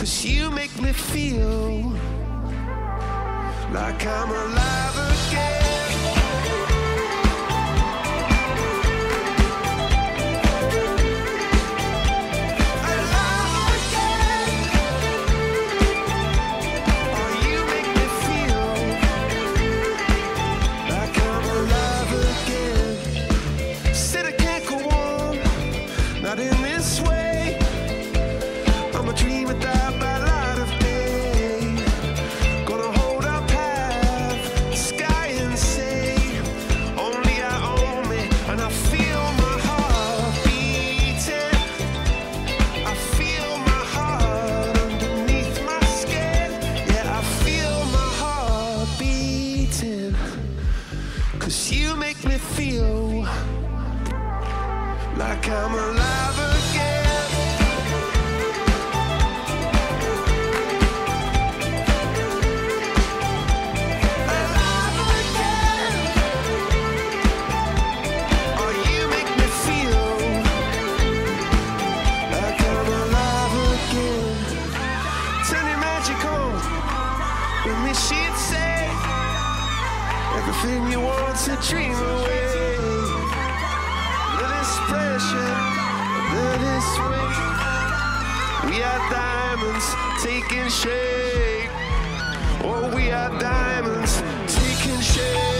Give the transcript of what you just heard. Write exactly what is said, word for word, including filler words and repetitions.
'cause you make me feel like I'm alive again. Cause you make me feel like I'm alive again. Alive again. Oh, you make me feel like I'm alive again. Turn your magic on with me, she'd say everything you want to dream away. Let this pressure, let this weight. We are diamonds taking shape. Oh, we are diamonds taking shape.